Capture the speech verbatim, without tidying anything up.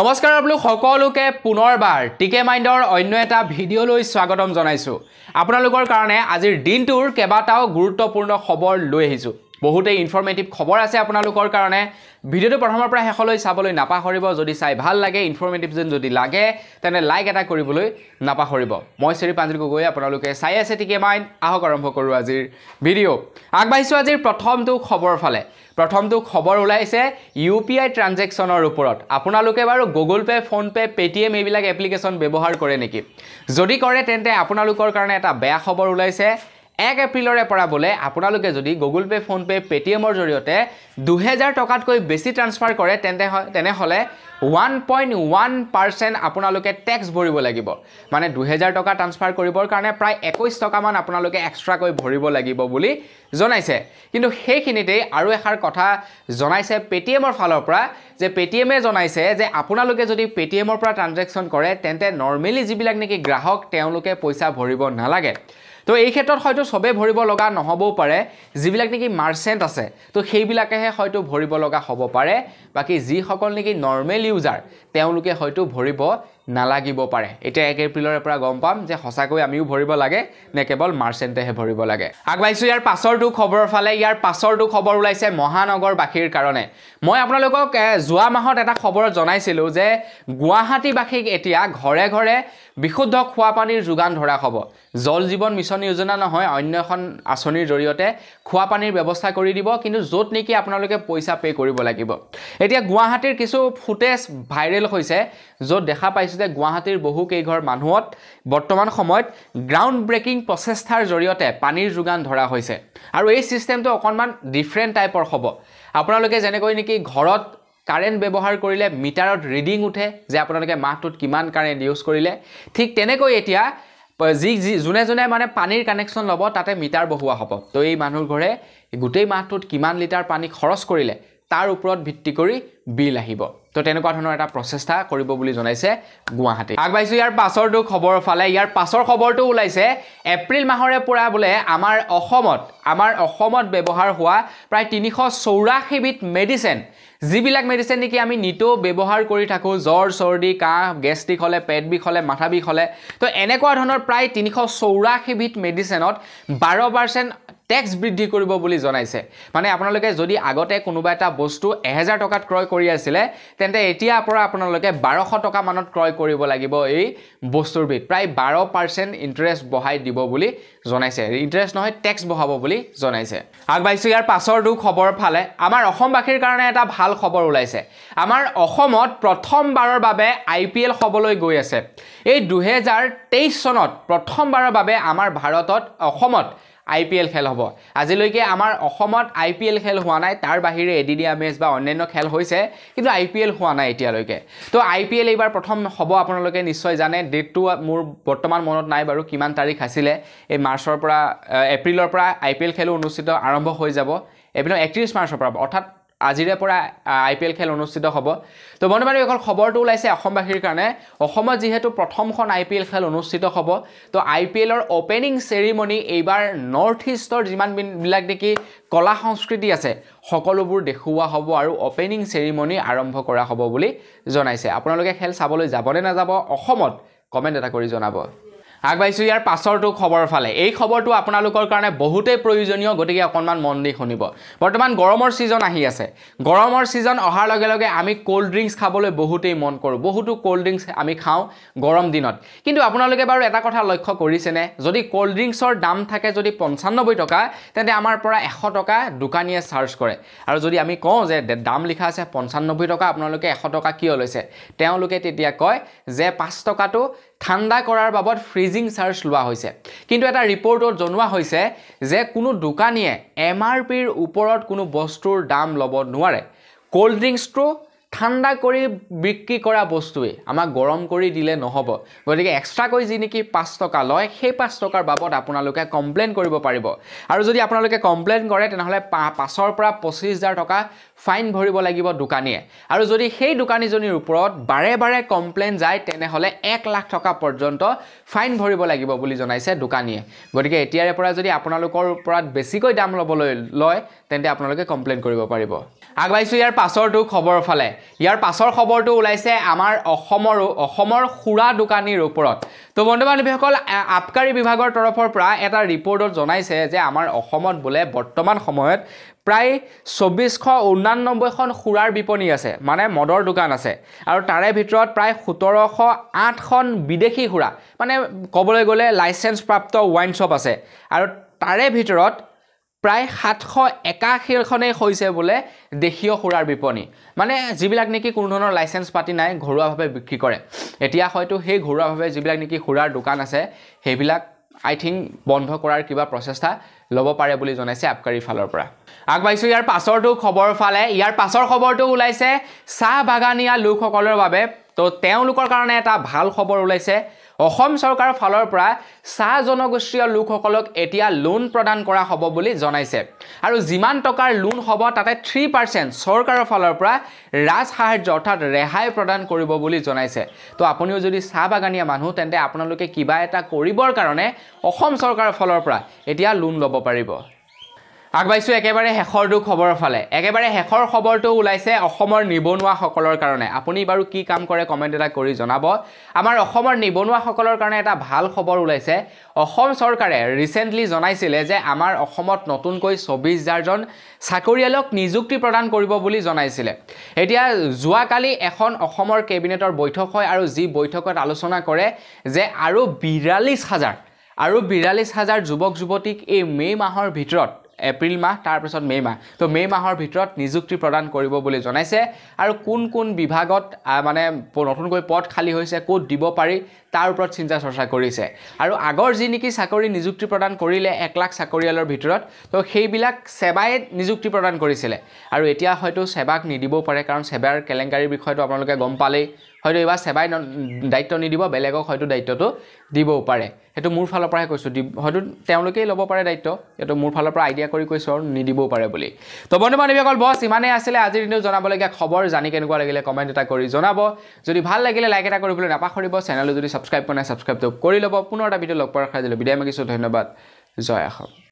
নমস্কাৰ আপোনালোক সকলোকে পুনৰবাৰ টিকে মাইণ্ডৰ অন্য এটা ভিডিঅ'লৈ স্বাগতম জনাইছো। আপোনালোকৰ কাৰণে আজিৰ দিনটোৰ কেবাটাও গুৰুত্বপূৰ্ণ খবৰ লৈ আহিছো। বহুতেই ইনফৰমেটিভ খবৰ আছে আপোনালোকৰ কাৰণে। ভিডিঅ'টো প্ৰথমৰ পৰা শেষলৈ চাবলৈ নাপাহৰিব। যদি চাই ভাল লাগে, ইনফৰমেটিভ যেন যদি লাগে, তেনে লাইক এটা কৰিবলৈ নাপাহৰিব। মই শ্ৰী পাঞ্জল গগৈ, আপোনালোকে চাই আছে টিকে মাইণ্ড। আহক আৰম্ভ কৰোঁ আজিৰ ভিডিঅ'। আগবাঢ়িছোঁ আজিৰ প্ৰথমটো খবৰ ফালে। প্ৰথমটো খবৰ ওলাইছে ইউ পি আই ট্ৰানজেকশ্যনৰ ওপৰত। আপোনালোকে বাৰু গুগল পে', ফোনপে', পেটিএম এইবিলাক এপ্লিকেশ্যন ব্যৱহাৰ কৰে নেকি? যদি কৰে তেন্তে আপোনালোকৰ কাৰণে এটা বেয়া খবৰ ওলাইছে। এক এপ্ৰিলৰে পৰা বোলে আপোনালোকে যদি গুগল পে', ফোনপে', পেটিএমৰ জৰিয়তে দুহেজাৰ টকাতকৈ বেছি ট্ৰান্সফাৰ কৰে তেন্তে তেনেহ'লে ওৱান পইণ্ট ওৱান পাৰ্চেণ্ট আপোনালোকে টেক্স ভৰিব লাগিব। মানে দুহেজাৰ টকা ট্ৰান্সফাৰ কৰিবৰ কাৰণে প্ৰায় একৈছ টকামান আপোনালোকে এক্সট্ৰাকৈ ভৰিব লাগিব বুলি জনাইছে। কিন্তু সেইখিনিতেই আৰু এষাৰ কথা জনাইছে পেটিএমৰ ফালৰ পৰা, যে পেটিএমে জনাইছে যে আপোনালোকে যদি পেটিএমৰ পৰা ট্ৰানজেকশ্যন কৰে তেন্তে নৰ্মেলি যিবিলাক নেকি গ্ৰাহক তেওঁলোকে পইচা ভৰিব নালাগে। তো এই ক্ষেত্ৰত হয়তো সবে ভৰিব লগা নহবও পাৰে, যিবিলাক নেকি মাৰ্চেণ্ট আছে তো সেইবিলাকেহে হয়তো ভৰিব লগা হ'ব পাৰে। বাকী যিসকল নেকি নৰ্মেল ইউজাৰ তেওঁলোকে হয়তো ভৰিব নালাগিব পাৰে। এতিয়া এক এপ্ৰিলৰে পৰা গম পাম যে সঁচাকৈ আমিও ভৰিব লাগে নে কেৱল মাৰ্চেণ্টেহে ভৰিব লাগে। আগবাঢ়িছোঁ ইয়াৰ পাছৰটো খবৰৰ ফালে। ইয়াৰ পাছৰটো খবৰ ওলাইছে মহানগৰবাসীৰ কাৰণে। মই আপোনালোকক যোৱা মাহত এটা খবৰত জনাইছিলোঁ যে গুৱাহাটীবাসীক এতিয়া ঘৰে ঘৰে বিশুদ্ধ খোৱা পানীৰ যোগান ধৰা হ'ব। জল জীৱন মিছন যোজনা নহয়, অন্য এখন আঁচনিৰ জৰিয়তে খোৱা পানীৰ ব্যৱস্থা কৰি দিব, কিন্তু য'ত নেকি আপোনালোকে পইচা পে' কৰিব লাগিব। এতিয়া গুৱাহাটীৰ কিছু ফুটেজ ভাইৰেল হৈছে, য'ত দেখা পাইছোঁ যে গুৱাহাটীৰ বহু কেইঘৰ মানুহত বৰ্তমান সময়ত গ্ৰাউণ্ড ব্ৰেকিং প্ৰচেষ্টাৰ জৰিয়তে পানীৰ যোগান ধৰা হৈছে। আৰু এই ছিষ্টেমটো অকণমান ডিফাৰেণ্ট টাইপৰ হ'ব। আপোনালোকে যেনেকৈ নেকি ঘৰত কাৰেণ্ট ব্যৱহাৰ কৰিলে মিটাৰত ৰিডিং উঠে যে আপোনালোকে মাহটোত কিমান কাৰেণ্ট ইউজ কৰিলে, ঠিক তেনেকৈ এতিয়া যি যি যোনে যোনে মানে পানীৰ কানেকশ্যন ল'ব তাতে মিটাৰ বহোৱা হ'ব। তো এই মানুহ ঘৰে গোটেই মাহটোত কিমান লিটাৰ পানী খৰচ কৰিলে তাৰ ওপৰত ভিত্তি কৰি বিল আহিব। তো তেনেকুৱা ধৰণৰ এটা প্ৰচেষ্টা কৰিব বুলি জনাইছে গুৱাহাটী। আগবাঢ়িছোঁ ইয়াৰ পাছৰটো খবৰৰ ফালে। ইয়াৰ পাছৰ খবৰটো ওলাইছে এপ্ৰিল মাহৰে পৰা বোলে আমাৰ অসমত আমাৰ অসমত ব্যৱহাৰ হোৱা প্ৰায় তিনিশ চৌৰাশীবিধ মেডিচিন, যিবিলাক মেডিচিন নেকি আমি নিতৌ ব্যৱহাৰ কৰি থাকোঁ, জ্বৰ, চৰ্দি, কাহ, গেষ্ট্ৰিক হ'লে, পেট বিষ হ'লে, মাথা বিষ হ'লে, তো এনেকুৱা ধৰণৰ প্ৰায় তিনিশ চৌৰাশীবিধ মেডিচিনত বাৰ পাৰ্চেণ্ট টেক্স বৃদ্ধি কৰিব বুলি জনাইছে। মানে আপোনালোকে যদি আগতে কোনোবা এটা বস্তু এহেজাৰ টকাত ক্ৰয় কৰি আছিলে তেন্তে এতিয়াৰ পৰা আপোনালোকে বাৰশ টকা মানত ক্ৰয় কৰিব লাগিব এই বস্তুৰবিধ। প্ৰায় বাৰ পাৰ্চেণ্ট ইণ্টাৰেষ্ট বঢ়াই দিব বুলি জনাইছে। ইণ্টাৰেষ্ট নহয়, টেক্স বঢ়াব বুলি জনাইছে। আগবাঢ়িছোঁ ইয়াৰ পাছৰটো খবৰৰ ফালে। আমাৰ অসমবাসীৰ কাৰণে এটা ভাল খবৰ ওলাইছে। আমাৰ অসমত প্ৰথমবাৰৰ বাবে আই পি এল হ'বলৈ গৈ আছে। এই দুহেজাৰ তেইছ চনত প্ৰথমবাৰৰ বাবে আমাৰ ভাৰতত অসমত আই পি এল খেল হ'ব। আজিলৈকে আমাৰ অসমত আই পি এল খেল হোৱা নাই, তাৰ বাহিৰে এ ডি ডি আমেজ বা অন্যান্য খেল হৈছে, কিন্তু আই পি এল হোৱা নাই এতিয়ালৈকে। তো আই পি এল এইবাৰ প্ৰথম হ'ব, আপোনালোকে নিশ্চয় জানে। ডেটটো মোৰ বৰ্তমান মনত নাই বাৰু কিমান তাৰিখ আছিলে। এই মাৰ্চৰ পৰা এপ্ৰিলৰ পৰা আই পি এল খেলো অনুষ্ঠিত আৰম্ভ হৈ যাব। এপ্ৰিলৰ একত্ৰিছ মাৰ্চৰ পৰা, অৰ্থাৎ আজিৰে পৰা আই পি এল খেল অনুষ্ঠিত হ'ব। তো বৰ্তমান এইখন খবৰটো ওলাইছে অসমবাসীৰ কাৰণে। অসমত যিহেতু প্ৰথমখন আই পি এল খেল অনুষ্ঠিত হ'ব, তো আই পি এলৰ অ'পেনিং চেৰিমনি এইবাৰ নৰ্থ ইষ্টৰ যিমানবিলাক নেকি কলা সংস্কৃতি আছে সকলোবোৰ দেখুওৱা হ'ব আৰু অ'পেনিং চেৰিমনি আৰম্ভ কৰা হ'ব বুলি জনাইছে। আপোনালোকে খেল চাবলৈ যাবনে নাযাব অসমত কমেণ্ট এটা কৰি জনাব। আগবাঢ়িছোঁ ইয়াৰ পাছৰটো খবৰৰ ফালে। এই খবৰটো আপোনালোকৰ কাৰণে বহুতেই প্ৰয়োজনীয়, গতিকে অকণমান মন দি শুনিব। বৰ্তমান গৰমৰ ছিজন আহি আছে। গৰমৰ ছিজন অহাৰ লগে লগে আমি ক'ল্ড ড্ৰিংকছ খাবলৈ বহুতেই মন কৰোঁ। বহুতো ক'ল্ড ড্ৰিংকছ আমি খাওঁ গৰম দিনত। কিন্তু আপোনালোকে বাৰু এটা কথা লক্ষ্য কৰিছেনে, যদি ক'ল্ড ড্ৰিংকছৰ দাম থাকে যদি পঞ্চান্নব্বৈ টকা, তেন্তে আমাৰ পৰা এশ টকা দোকানীয়ে চাৰ্জ কৰে। আৰু যদি আমি কওঁ যে দাম লিখা আছে পঞ্চান্নব্বৈ টকা, আপোনালোকে এশ টকা কিয় লৈছে, তেওঁলোকে তেতিয়া কয় যে পাঁচ টকাটো ঠাণ্ডা কৰাৰ বাবদ ফ্ৰিজিং চাৰ্জ লোৱা হৈছে। কিন্তু এটা ৰিপৰ্টত জনোৱা হৈছে যে কোনো দোকানীয়ে এম আৰ পিৰ ওপৰত কোনো বস্তুৰ দাম ল'ব নোৱাৰে। ক'ল্ড ড্ৰিংকছটো ঠাণ্ডা কৰি বিক্ৰী কৰা বস্তুৱে আমাক গৰম কৰি দিলে নহ'ব। গতিকে এক্সট্ৰাকৈ যি নেকি পাঁচ টকা লয়, সেই পাঁচ টকাৰ বাবদ আপোনালোকে কমপ্লেইন কৰিব পাৰিব। আৰু যদি আপোনালোকে কমপ্লেইন কৰে তেনেহ'লে পাঁচৰ পৰা পঁচিছ হাজাৰ টকা ফাইন ভৰিব লাগিব দোকানীয়ে। আৰু যদি সেই দোকানীজনীৰ ওপৰত বাৰে বাৰে কমপ্লেইন যায় তেনেহ'লে এক লাখ টকা পৰ্যন্ত ফাইন ভৰিব লাগিব বুলি জনাইছে দোকানীয়ে। গতিকে এতিয়াৰে পৰা যদি আপোনালোকৰ ওপৰত বেছিকৈ দাম ল'বলৈ লয় তেন্তে আপোনালোকে কমপ্লেইন কৰিব পাৰিব। আগবাইছো ইয়াৰ পাছৰটো খবৰ ফালে ইয়াৰ পাছৰ খবৰটো ওলাইছে আমাৰ অসমৰ অসমৰ খুৰা দোকানীৰ ওপৰত তো বন্ধু বান্ধৱীসকল আবকাৰী বিভাগৰ তৰফৰ পৰা এটা ৰিপৰ্টত জনাইছে যে আমাৰ অসমত বোলে বৰ্তমান সময়ত প্ৰায় চৌব্বিশ ঊনানব্বৈ খন খুৰাৰ বিপণী আছে মানে মদৰ দোকান আছে আৰু তাৰে ভিতৰত প্ৰায় সোতৰশ আঠ খন বিদেশী খুৰা মানে ক'বলৈ গ'লে লাইসেন্স প্ৰাপ্ত ওয়াইন শ্বপ আছে আৰু তাৰে ভিতৰত প্ৰায় সাতশ একাশী খনেই হৈছে বোলে দেশীয় খুৰাৰ বিপণী মানে যিবিলাক নেকি কোনো ধৰণৰ লাইসেন্স পাতি নাই ঘৰুৱাভাৱে বিক্ৰী কৰে এতিয়া হয়তো সেই ঘৰুৱাভাৱে যিবিলাক নেকি খুৰাৰ দোকান আছে সেইবিলাক আই থিংক বন্ধ কৰাৰ কিবা প্ৰচেষ্টা ল'ব পাৰে বুলি জনাইছে আবকাৰী ফালৰ পৰা আগবাইছো ইয়াৰ পাছৰটো খবৰ ফালে ইয়াৰ পাছৰ খবৰটো ওলাইছে চাহ বাগানীয়া লোকসকলৰ বাবে তো তেওঁলোকৰ কাৰণে এটা ভাল খবৰ ওলাইছে অসম চৰকাৰৰ ফালৰ পৰা চাহ জনগোষ্ঠীয় লোকসকলক এতিয়া লোন প্ৰদান কৰা হ'ব বুলি জনাইছে আৰু যিমান টকাৰ লোন হ'ব তাতে থ্ৰী পাৰ্চেণ্ট চৰকাৰৰ ফালৰ পৰা ৰাজ সাহায্য অৰ্থাৎ ৰেহাই প্ৰদান কৰিব বুলি জনাইছে তো আপুনিও যদি চাহ বাগানীয়া মানুহ তেন্তে আপোনালোকে কিবা এটা কৰিবৰ কাৰণে অসম চৰকাৰৰ ফালৰ পৰা এতিয়া লোন ল'ব পাৰিব আগবাইছো একেবাৰে হেখৰটো খবৰ ফালে একেবাৰে হেখৰ খবৰটো ওলাইছে অসমৰ নিবনুৱাসকলৰ কাৰণে আপুনি বাৰু কি কাম কৰে কমেন্ট এটা কৰি জনাব আমাৰ অসমৰ নিবনুৱাসকলৰ কাৰণে এটা ভাল খবৰ ওলাইছে অসম চৰকাৰে ৰিসেন্টলি জনাইছিলে যে আমাৰ অসমত নতুনকৈ চৌব্বিশ হাজাৰ জন চাকৰিয়ালক নিযুক্তি প্ৰদান কৰিব বুলি জনাইছিলে এতিয়া যোৱাকালি এখন অসমৰ কেবিনেটৰ বৈঠক হয় আৰু যি বৈঠকত আলোচনা কৰে যে আৰু বিৰাল্লিছ হাজাৰ আৰু বিৰাল্লিছ হাজাৰ যুৱক যুৱতীক এই মে মাহৰ ভিতৰত এপ্ৰিল মাহ তাৰ পিছত মে মাহ তো মে মাহৰ ভিতৰত নিযুক্তি প্ৰদান কৰিব বুলি জনাইছে আৰু কোন কোন বিভাগত মানে নতুনকৈ পদ খালী হৈছে ক'ত দিব পাৰি তাৰ ওপৰত চিন্তা চৰ্চা কৰিছে আৰু আগৰ যি নেকি চাকৰি নিযুক্তি প্ৰদান কৰিলে এক লাখ চাকৰিয়ালৰ ভিতৰত তো সেইবিলাক সেৱাই নিযুক্তি প্ৰদান কৰিছিলে আৰু এতিয়া হয়তো সেৱাক নিদিবও পাৰে কাৰণ সেৱাৰ কেলেংকাৰীৰ বিষয়টো আপোনালোকে গম পালেই হয়তো এবাৰ সেৱাই দায়িত্ব নিদিব বেলেগক হয়তো দায়িত্বটো দিবও পাৰে সেইটো মোৰ ফালৰ পৰাই কৈছো হয়তো তেওঁলোকেই ল'ব পাৰে দায়িত্ব এটো মোৰ ফালৰ পৰা আইডিয়া কৰি কৈছো আৰু নিদিবও পাৰে বুলি তো বন্ধু বান্ধৱীসকল বস ইমানে আছিল আজিৰ দিনটো জনাবলগীয়া খবৰ জানি কেনেকুৱা লাগিলে কমেন্ট এটা কৰি জনাব যদি ভাল লাগিলে লাইক এটা কৰিবলৈ নাপাহৰিব চেনেলটো যদি সাবস্ক্ৰাইব কৰা নাই সাবস্ক্ৰাইবটো কৰি ল'ব পুনৰ এটা ভিডিও লগ পোৱাৰ আশা দিলো বিদায় মাগিছো ধন্যবাদ জয় অসম।